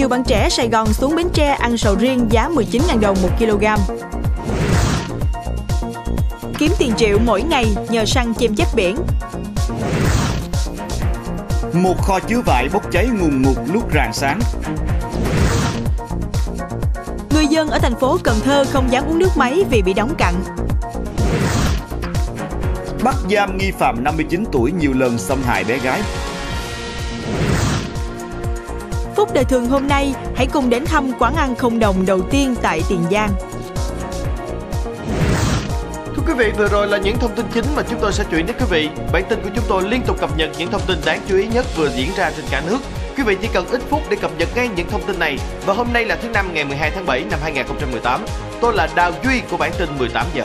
Nhiều bạn trẻ Sài Gòn xuống Bến Tre ăn sầu riêng giá 19.000 đồng 1 kg. Kiếm tiền triệu mỗi ngày nhờ săn chim chép biển. Một kho chứa vải bốc cháy ngùn ngụt lúc rạng sáng. Người dân ở thành phố Cần Thơ không dám uống nước máy vì bị đóng cặn. Bắt giam nghi phạm 59 tuổi nhiều lần xâm hại bé gái. Phúc đời thường hôm nay, hãy cùng đến thăm quán ăn không đồng đầu tiên tại Tiền Giang. Thưa quý vị, vừa rồi là những thông tin chính mà chúng tôi sẽ chuyển đến quý vị. Bản tin của chúng tôi liên tục cập nhật những thông tin đáng chú ý nhất vừa diễn ra trên cả nước. Quý vị chỉ cần ít phút để cập nhật ngay những thông tin này. Và hôm nay là thứ Năm ngày 12 tháng 7 năm 2018. Tôi là Đào Duy của bản tin 18 giờ.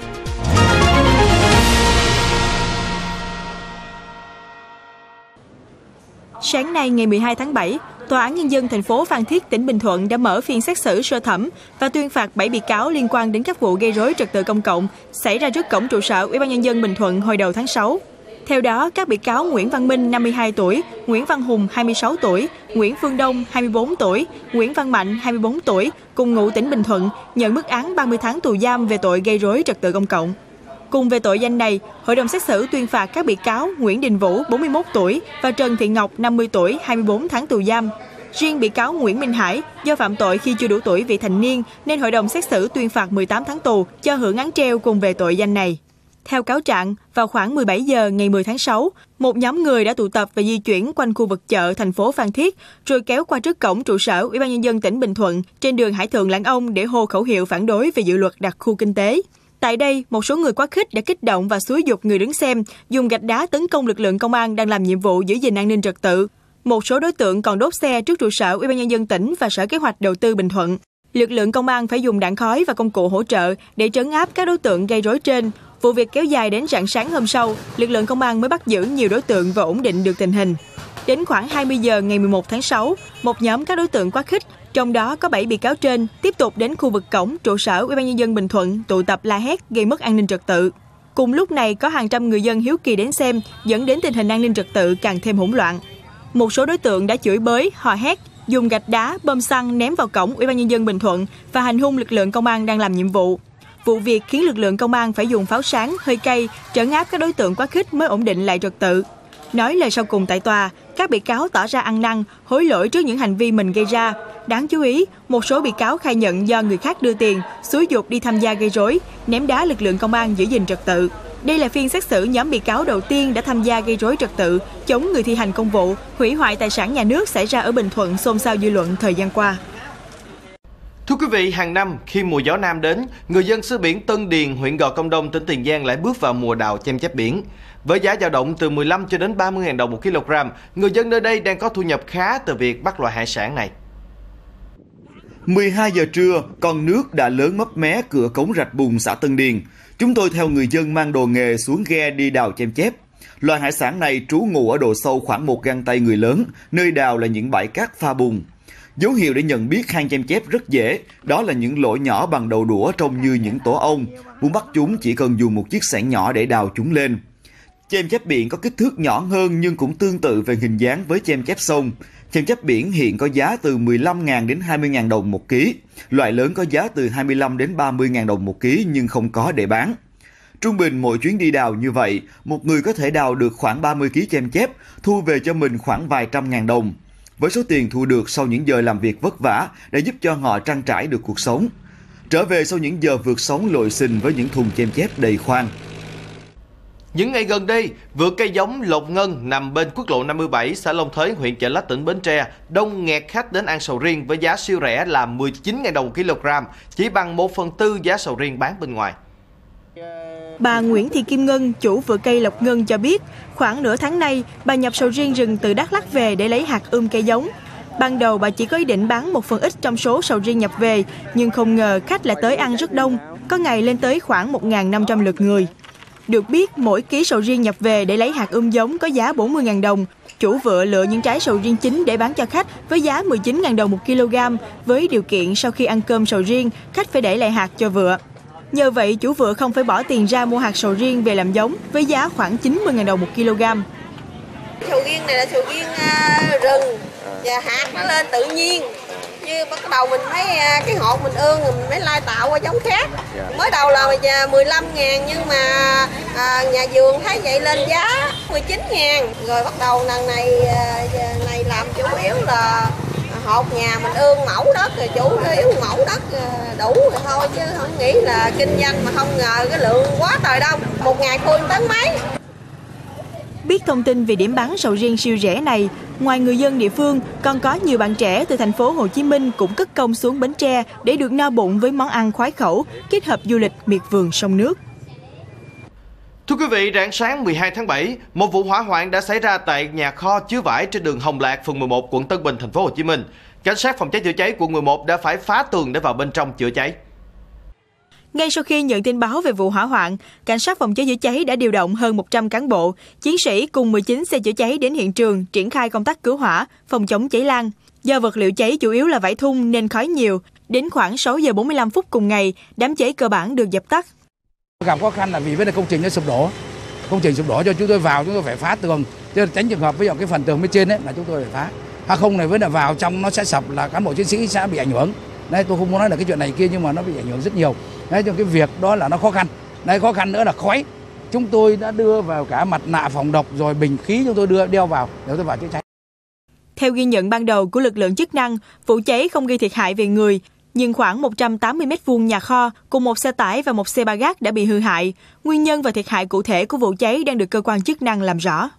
Sáng nay ngày 12 tháng 7, Tòa án Nhân dân thành phố Phan Thiết, tỉnh Bình Thuận đã mở phiên xét xử sơ thẩm và tuyên phạt 7 bị cáo liên quan đến các vụ gây rối trật tự công cộng xảy ra trước cổng trụ sở Ủy ban Nhân dân Bình Thuận hồi đầu tháng 6. Theo đó, các bị cáo Nguyễn Văn Minh 52 tuổi, Nguyễn Văn Hùng 26 tuổi, Nguyễn Phương Đông 24 tuổi, Nguyễn Văn Mạnh 24 tuổi, cùng ngụ tỉnh Bình Thuận, nhận mức án 30 tháng tù giam về tội gây rối trật tự công cộng. Cùng về tội danh này, hội đồng xét xử tuyên phạt các bị cáo Nguyễn Đình Vũ 41 tuổi và Trần Thị Ngọc 50 tuổi 24 tháng tù giam. Riêng bị cáo Nguyễn Minh Hải do phạm tội khi chưa đủ tuổi vị thành niên nên hội đồng xét xử tuyên phạt 18 tháng tù cho hưởng án treo cùng về tội danh này. Theo cáo trạng, vào khoảng 17 giờ ngày 10 tháng 6, một nhóm người đã tụ tập và di chuyển quanh khu vực chợ thành phố Phan Thiết rồi kéo qua trước cổng trụ sở Ủy ban Nhân dân tỉnh Bình Thuận trên đường Hải Thượng Lãn Ông để hô khẩu hiệu phản đối về dự luật đặc khu kinh tế. Tại đây, một số người quá khích đã kích động và xúi giục người đứng xem, dùng gạch đá tấn công lực lượng công an đang làm nhiệm vụ giữ gìn an ninh trật tự. Một số đối tượng còn đốt xe trước trụ sở Ủy ban Nhân dân tỉnh và Sở Kế hoạch Đầu tư Bình Thuận. Lực lượng công an phải dùng đạn khói và công cụ hỗ trợ để trấn áp các đối tượng gây rối trên. Vụ việc kéo dài đến rạng sáng hôm sau, lực lượng công an mới bắt giữ nhiều đối tượng và ổn định được tình hình. Đến khoảng 20 giờ ngày 11 tháng 6, một nhóm các đối tượng quá khích, trong đó có 7 bị cáo trên, tiếp tục đến khu vực cổng trụ sở Ủy ban Nhân dân Bình Thuận tụ tập la hét gây mất an ninh trật tự. Cùng lúc này có hàng trăm người dân hiếu kỳ đến xem, dẫn đến tình hình an ninh trật tự càng thêm hỗn loạn. Một số đối tượng đã chửi bới, hò hét, dùng gạch đá, bom xăng ném vào cổng Ủy ban Nhân dân Bình Thuận và hành hung lực lượng công an đang làm nhiệm vụ. Vụ việc khiến lực lượng công an phải dùng pháo sáng, hơi cay trấn áp các đối tượng quá khích mới ổn định lại trật tự. Nói lời sau cùng tại tòa, các bị cáo tỏ ra ăn năn, hối lỗi trước những hành vi mình gây ra. Đáng chú ý, một số bị cáo khai nhận do người khác đưa tiền, xúi giục đi tham gia gây rối, ném đá lực lượng công an giữ gìn trật tự. Đây là phiên xét xử nhóm bị cáo đầu tiên đã tham gia gây rối trật tự, chống người thi hành công vụ, hủy hoại tài sản nhà nước xảy ra ở Bình Thuận xôn xao dư luận thời gian qua. Thưa quý vị, hàng năm khi mùa gió Nam đến, người dân xứ biển Tân Điền, huyện Gò Công Đông, tỉnh Tiền Giang lại bước vào mùa đào chim chép biển. Với giá dao động từ 15 cho đến 30.000 đồng 1 kg, người dân nơi đây đang có thu nhập khá từ việc bắt loại hải sản này. 12 giờ trưa, con nước đã lớn mấp mé cửa cống Rạch Bùn, xã Tân Điền. Chúng tôi theo người dân mang đồ nghề xuống ghe đi đào chim chép. Loài hải sản này trú ngụ ở độ sâu khoảng 1 gang tay người lớn, nơi đào là những bãi cát pha bùn. Dấu hiệu để nhận biết hang chim chép rất dễ, đó là những lỗ nhỏ bằng đầu đũa trông như những tổ ong. Muốn bắt chúng chỉ cần dùng một chiếc xẻng nhỏ để đào chúng lên. Chim chép biển có kích thước nhỏ hơn nhưng cũng tương tự về hình dáng với chim chép sông. Chim chép biển hiện có giá từ 15.000 đến 20.000 đồng 1 ký. Loại lớn có giá từ 25 đến 30.000 đồng 1 ký nhưng không có để bán. Trung bình mỗi chuyến đi đào như vậy, một người có thể đào được khoảng 30 kg chim chép, thu về cho mình khoảng vài trăm ngàn đồng. Với số tiền thu được sau những giờ làm việc vất vả đã giúp cho họ trang trải được cuộc sống. Trở về sau những giờ vượt sóng lội xình với những thùng chim chép đầy khoang. Những ngày gần đây, vựa cây giống Lộc Ngân nằm bên quốc lộ 57, xã Long Thới, huyện Chợ Lách, tỉnh Bến Tre, đông nghẹt khách đến ăn sầu riêng với giá siêu rẻ là 19.000 đồng 1 kg, chỉ bằng 1/4 giá sầu riêng bán bên ngoài. Bà Nguyễn Thị Kim Ngân, chủ vựa cây Lộc Ngân cho biết, khoảng nửa tháng nay, bà nhập sầu riêng rừng từ Đắk Lắk về để lấy hạt cây giống. Ban đầu bà chỉ có ý định bán một phần ít trong số sầu riêng nhập về, nhưng không ngờ khách lại tới ăn rất đông, có ngày lên tới khoảng 1.500 lượt người. Được biết, mỗi ký sầu riêng nhập về để lấy hạt giống có giá 40.000 đồng. Chủ vựa lựa những trái sầu riêng chín để bán cho khách với giá 19.000 đồng 1 kg, với điều kiện sau khi ăn cơm sầu riêng, khách phải để lại hạt cho vựa. Nhờ vậy, chủ vựa không phải bỏ tiền ra mua hạt sầu riêng về làm giống với giá khoảng 90.000 đồng 1 kg. Sầu riêng này là sầu riêng rừng, Và hạt nó lên tự nhiên. Như bắt đầu mình thấy cái hột mình ương rồi mình mới lai tạo qua giống khác. Mới đầu là 15.000 nhưng mà nhà vườn thấy vậy lên giá 19.000. Rồi bắt đầu lần này làm chủ yếu là hột nhà mình ương mẫu đất, rồi chủ yếu mẫu đất đủ rồi thôi, chứ không nghĩ là kinh doanh mà không ngờ cái lượng quá trời đông. Một ngày khui tấn mấy. Biết thông tin về điểm bán sầu riêng siêu rẻ này, ngoài người dân địa phương, còn có nhiều bạn trẻ từ thành phố Hồ Chí Minh cũng cất công xuống Bến Tre để được no bụng với món ăn khoái khẩu, kết hợp du lịch miệt vườn sông nước. Thưa quý vị, rạng sáng 12 tháng 7, một vụ hỏa hoạn đã xảy ra tại nhà kho chứa vải trên đường Hồng Lạc, phường 11, quận Tân Bình, thành phố Hồ Chí Minh. Cảnh sát phòng cháy chữa cháy quận 11 đã phải phá tường để vào bên trong chữa cháy. Ngay sau khi nhận tin báo về vụ hỏa hoạn, cảnh sát phòng cháy chữa cháy đã điều động hơn 100 cán bộ, chiến sĩ cùng 19 xe chữa cháy đến hiện trường triển khai công tác cứu hỏa, phòng chống cháy lan. Do vật liệu cháy chủ yếu là vải thun nên khói nhiều, đến khoảng 6 giờ 45 phút cùng ngày, đám cháy cơ bản được dập tắt. Gặp khó khăn là vì vấn đề công trình nó sụp đổ. Công trình sụp đổ cho chúng tôi vào, chúng tôi phải phá tường, chứ tránh trường hợp ví dụ cái phần tường bên trên ấy là chúng tôi phải phá. Không này với là vào trong nó sẽ sập là cán bộ chiến sĩ sẽ bị ảnh hưởng. Đây tôi không muốn nói là cái chuyện này kia nhưng mà nó bị ảnh hưởng rất nhiều. Đấy, trong cái việc đó là nó khó khăn. Đây khó khăn nữa là khói. Chúng tôi đã đưa vào cả mặt nạ phòng độc rồi bình khí chúng tôi đeo vào để tôi vào chữa cháy. Theo ghi nhận ban đầu của lực lượng chức năng, vụ cháy không gây thiệt hại về người, nhưng khoảng 180 m2 nhà kho cùng một xe tải và một xe ba gác đã bị hư hại. Nguyên nhân và thiệt hại cụ thể của vụ cháy đang được cơ quan chức năng làm rõ.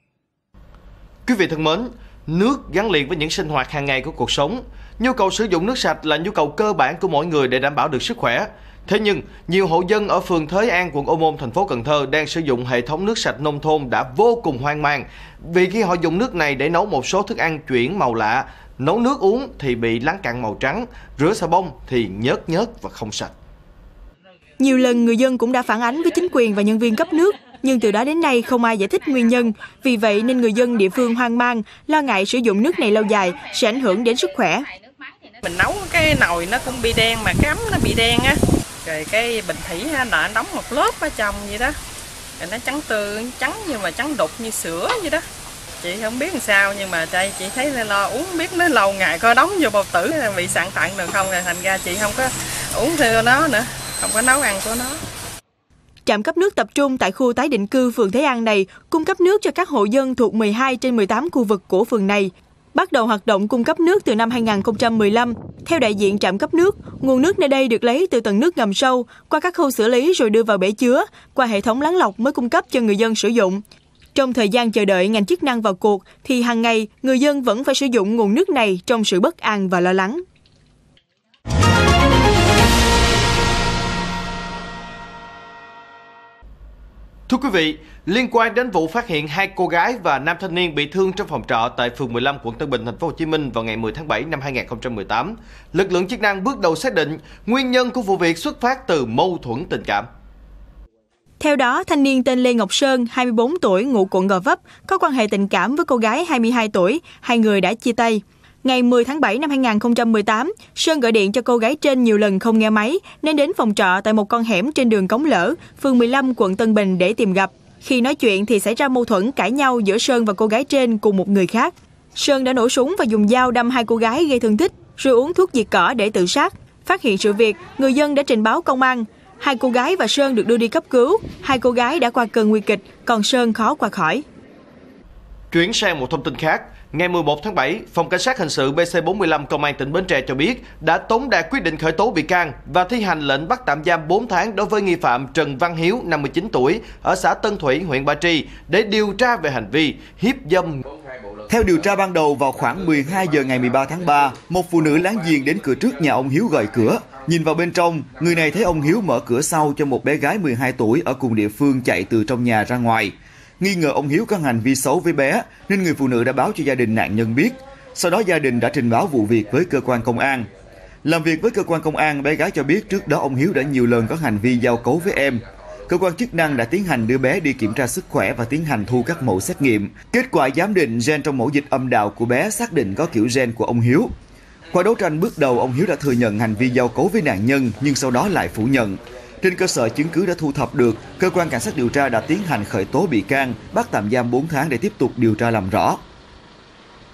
Quý vị thân mến, nước gắn liền với những sinh hoạt hàng ngày của cuộc sống. Nhu cầu sử dụng nước sạch là nhu cầu cơ bản của mỗi người để đảm bảo được sức khỏe. Thế nhưng, nhiều hộ dân ở phường Thới An, quận Ô Môn, thành phố Cần Thơ đang sử dụng hệ thống nước sạch nông thôn đã vô cùng hoang mang. Vì khi họ dùng nước này để nấu một số thức ăn chuyển màu lạ, nấu nước uống thì bị láng cặn màu trắng, rửa xà bông thì nhớt và không sạch. Nhiều lần người dân cũng đã phản ánh với chính quyền và nhân viên cấp nước, nhưng từ đó đến nay không ai giải thích nguyên nhân. Vì vậy nên người dân địa phương hoang mang, lo ngại sử dụng nước này lâu dài sẽ ảnh hưởng đến sức khỏe. Mình nấu cái nồi nó cũng bị đen mà cái ấm nó bị đen á. Rồi cái bình thủy nó đóng một lớp ở trong vậy đó. Rồi nó trắng tươi, trắng nhưng mà trắng đục như sữa vậy đó. Chị không biết làm sao nhưng mà đây chị thấy là lo uống biết nó lâu ngày coi đóng vô bào tử bị sạn tặng được không, rồi thành ra chị không có uống theo nó nữa, không có nấu ăn của nó. Trạm cấp nước tập trung tại khu tái định cư phường Thới An này cung cấp nước cho các hộ dân thuộc 12 trên 18 khu vực của phường này. Bắt đầu hoạt động cung cấp nước từ năm 2015. Theo đại diện trạm cấp nước, nguồn nước nơi đây được lấy từ tầng nước ngầm sâu, qua các khâu xử lý rồi đưa vào bể chứa, qua hệ thống lắng lọc mới cung cấp cho người dân sử dụng. Trong thời gian chờ đợi ngành chức năng vào cuộc, thì hàng ngày người dân vẫn phải sử dụng nguồn nước này trong sự bất an và lo lắng. Thưa quý vị, liên quan đến vụ phát hiện 2 cô gái và nam thanh niên bị thương trong phòng trọ tại phường 15, quận Tân Bình, thành phố Hồ Chí Minh vào ngày 10 tháng 7 năm 2018, lực lượng chức năng bước đầu xác định nguyên nhân của vụ việc xuất phát từ mâu thuẫn tình cảm. Theo đó, thanh niên tên Lê Ngọc Sơn, 24 tuổi, ngụ quận Gò Vấp, có quan hệ tình cảm với cô gái 22 tuổi, hai người đã chia tay. Ngày 10 tháng 7 năm 2018, Sơn gọi điện cho cô gái trên nhiều lần không nghe máy, nên đến phòng trọ tại một con hẻm trên đường Cống Lỡ, phường 15, quận Tân Bình để tìm gặp. Khi nói chuyện thì xảy ra mâu thuẫn cãi nhau giữa Sơn và cô gái trên cùng một người khác. Sơn đã nổ súng và dùng dao đâm 2 cô gái gây thương tích, rồi uống thuốc diệt cỏ để tự sát. Phát hiện sự việc, người dân đã trình báo công an. 2 cô gái và Sơn được đưa đi cấp cứu. 2 cô gái đã qua cơn nguy kịch, còn Sơn khó qua khỏi. Chuyển sang một thông tin khác, ngày 11 tháng 7, Phòng Cảnh sát Hình sự BC45 Công an tỉnh Bến Tre cho biết đã tống đạt quyết định khởi tố bị can và thi hành lệnh bắt tạm giam 4 tháng đối với nghi phạm Trần Văn Hiếu, 59 tuổi, ở xã Tân Thủy, huyện Ba Tri để điều tra về hành vi hiếp dâm. Theo điều tra ban đầu, vào khoảng 12 giờ ngày 13 tháng 3, một phụ nữ láng giềng đến cửa trước nhà ông Hiếu gợi cửa. Nhìn vào bên trong, người này thấy ông Hiếu mở cửa sau cho một bé gái 12 tuổi ở cùng địa phương chạy từ trong nhà ra ngoài. Nghi ngờ ông Hiếu có hành vi xấu với bé, nên người phụ nữ đã báo cho gia đình nạn nhân biết. Sau đó gia đình đã trình báo vụ việc với cơ quan công an. Làm việc với cơ quan công an, bé gái cho biết trước đó ông Hiếu đã nhiều lần có hành vi giao cấu với em. Cơ quan chức năng đã tiến hành đưa bé đi kiểm tra sức khỏe và tiến hành thu các mẫu xét nghiệm. Kết quả giám định gen trong mẫu dịch âm đạo của bé xác định có kiểu gen của ông Hiếu. Qua đấu tranh bước đầu, ông Hiếu đã thừa nhận hành vi giao cấu với nạn nhân nhưng sau đó lại phủ nhận. Trên cơ sở chứng cứ đã thu thập được, cơ quan cảnh sát điều tra đã tiến hành khởi tố bị can, bắt tạm giam 4 tháng để tiếp tục điều tra làm rõ.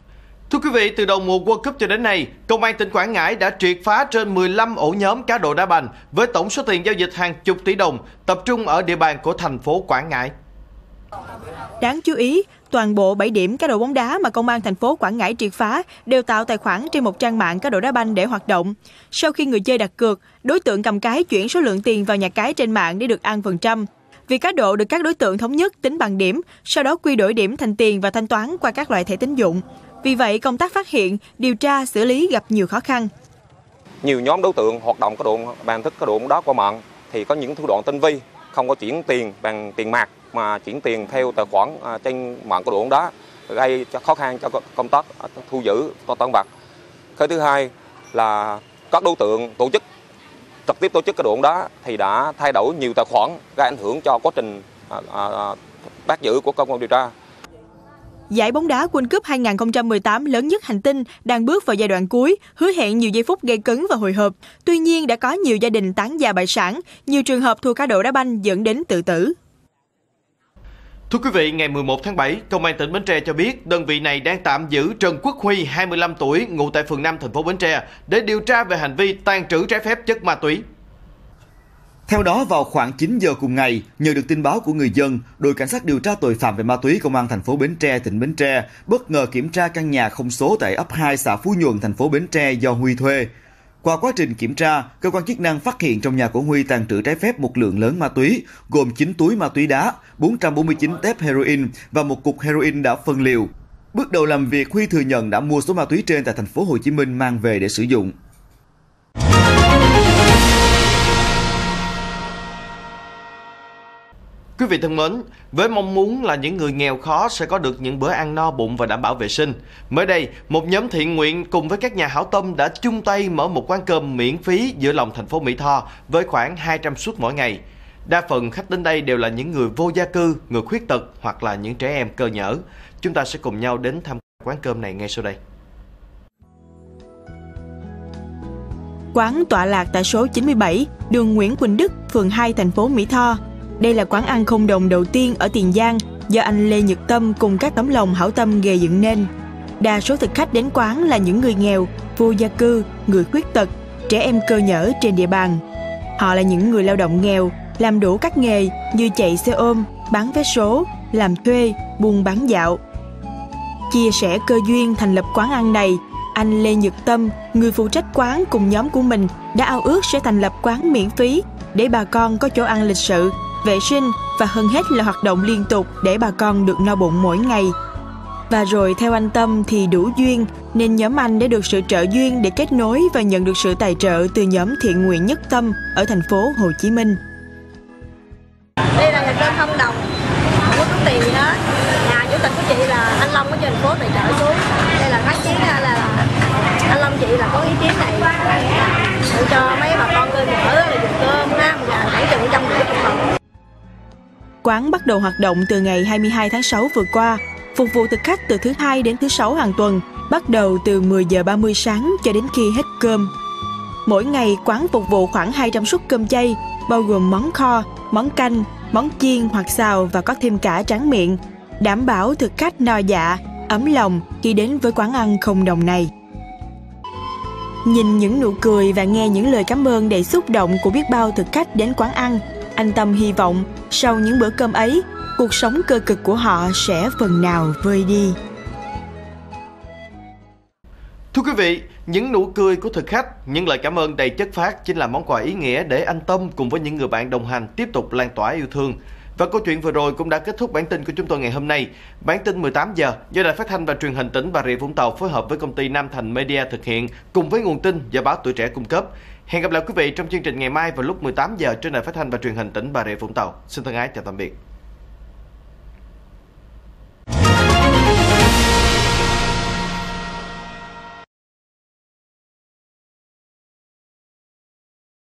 Thưa quý vị, từ đầu mùa World Cup cho đến nay, Công an tỉnh Quảng Ngãi đã triệt phá trên 15 ổ nhóm cá độ đá banh với tổng số tiền giao dịch hàng chục tỷ đồng, tập trung ở địa bàn của thành phố Quảng Ngãi. Đáng chú ý, toàn bộ 7 điểm cá độ bóng đá mà Công an thành phố Quảng Ngãi triệt phá đều tạo tài khoản trên một trang mạng cá độ đá banh để hoạt động. Sau khi người chơi đặt cược, đối tượng cầm cái chuyển số lượng tiền vào nhà cái trên mạng để được ăn phần trăm. Việc cá độ được các đối tượng thống nhất tính bằng điểm, sau đó quy đổi điểm thành tiền và thanh toán qua các loại thẻ tín dụng. Vì vậy, công tác phát hiện, điều tra, xử lý gặp nhiều khó khăn. Nhiều nhóm đối tượng hoạt động cá độ bằng thức cá độ bóng đá qua mạng thì có những thủ đoạn tinh vi, không có chuyển tiền bằng tiền mặt mà chuyển tiền theo tài khoản trên mạng cá độ bóng đá, gây khó khăn cho công tác thu giữ tăng vật. Cái thứ hai là các đối tượng trực tiếp tổ chức cá độ bóng đá thì đã thay đổi nhiều tài khoản, gây ảnh hưởng cho quá trình bắt giữ của cơ quan điều tra. Giải bóng đá World Cup 2018 lớn nhất hành tinh đang bước vào giai đoạn cuối, hứa hẹn nhiều giây phút gây cấn và hồi hộp. Tuy nhiên, đã có nhiều gia đình tán gia bại sản, nhiều trường hợp thua cá độ đá banh dẫn đến tự tử. Thưa quý vị, ngày 11 tháng 7, Công an tỉnh Bến Tre cho biết đơn vị này đang tạm giữ Trần Quốc Huy, 25 tuổi, ngụ tại phường 5, thành phố Bến Tre, để điều tra về hành vi tàng trữ trái phép chất ma túy. Theo đó, vào khoảng 9 giờ cùng ngày, nhờ được tin báo của người dân, đội cảnh sát điều tra tội phạm về ma túy Công an thành phố Bến Tre, tỉnh Bến Tre bất ngờ kiểm tra căn nhà không số tại ấp 2 xã Phú Nhuận, thành phố Bến Tre do Huy thuê. Qua quá trình kiểm tra, cơ quan chức năng phát hiện trong nhà của Huy tàng trữ trái phép một lượng lớn ma túy, gồm 9 túi ma túy đá, 449 tép heroin và một cục heroin đã phân liều. Bước đầu làm việc, Huy thừa nhận đã mua số ma túy trên tại thành phố Hồ Chí Minh mang về để sử dụng. Quý vị thân mến, với mong muốn là những người nghèo khó sẽ có được những bữa ăn no bụng và đảm bảo vệ sinh, mới đây, một nhóm thiện nguyện cùng với các nhà hảo tâm đã chung tay mở một quán cơm miễn phí giữa lòng thành phố Mỹ Tho với khoảng 200 suất mỗi ngày. Đa phần khách đến đây đều là những người vô gia cư, người khuyết tật hoặc là những trẻ em cơ nhở. Chúng ta sẽ cùng nhau đến thăm quán cơm này ngay sau đây. Quán tọa lạc tại số 97, đường Nguyễn Quỳnh Đức, phường 2, thành phố Mỹ Tho. Đây là quán ăn không đồng đầu tiên ở Tiền Giang do anh Lê Nhật Tâm cùng các tấm lòng hảo tâm gây dựng nên. Đa số thực khách đến quán là những người nghèo, vô gia cư, người khuyết tật, trẻ em cơ nhở trên địa bàn. Họ là những người lao động nghèo, làm đủ các nghề như chạy xe ôm, bán vé số, làm thuê, buôn bán dạo. Chia sẻ cơ duyên thành lập quán ăn này, anh Lê Nhật Tâm, người phụ trách quán cùng nhóm của mình đã ao ước sẽ thành lập quán miễn phí để bà con có chỗ ăn lịch sự, vệ sinh và hơn hết là hoạt động liên tục để bà con được no bụng mỗi ngày. Và rồi theo anh Tâm thì đủ duyên nên nhóm anh đã được sự trợ duyên để kết nối và nhận được sự tài trợ từ nhóm thiện nguyện Nhất Tâm ở thành phố Hồ Chí Minh. Đây là nhà cơm không đồng, không có tốn tiền gì hết. Nhà chủ tịch của chị là anh Long ở trên thành phố tài trợ xuống. Đây là phát kiến là anh Long chị là có ý kiến này để cho mấy bà con cơ nhở là dùng cơm ha, mà khoảng chừng 150 đồng. Quán bắt đầu hoạt động từ ngày 22 tháng 6 vừa qua, phục vụ thực khách từ thứ Hai đến thứ Sáu hàng tuần, bắt đầu từ 10 giờ 30 sáng cho đến khi hết cơm. Mỗi ngày, quán phục vụ khoảng 200 suất cơm chay, bao gồm món kho, món canh, món chiên hoặc xào và có thêm cả tráng miệng, đảm bảo thực khách no dạ, ấm lòng khi đến với quán ăn không đồng này. Nhìn những nụ cười và nghe những lời cảm ơn đầy xúc động của biết bao thực khách đến quán ăn, anh Tâm hy vọng sau những bữa cơm ấy, cuộc sống cơ cực của họ sẽ phần nào vơi đi. Thưa quý vị, những nụ cười của thực khách, những lời cảm ơn đầy chất phác chính là món quà ý nghĩa để anh Tâm cùng với những người bạn đồng hành tiếp tục lan tỏa yêu thương. Và câu chuyện vừa rồi cũng đã kết thúc bản tin của chúng tôi ngày hôm nay. Bản tin 18 giờ do Đài Phát thanh và Truyền hình tỉnh Bà Rịa Vũng Tàu phối hợp với công ty Nam Thành Media thực hiện cùng với nguồn tin do báo Tuổi Trẻ cung cấp. Hẹn gặp lại quý vị trong chương trình ngày mai vào lúc 18 giờ trên Đài Phát thanh và Truyền hình tỉnh Bà Rịa Vũng Tàu. Xin thân ái chào tạm biệt.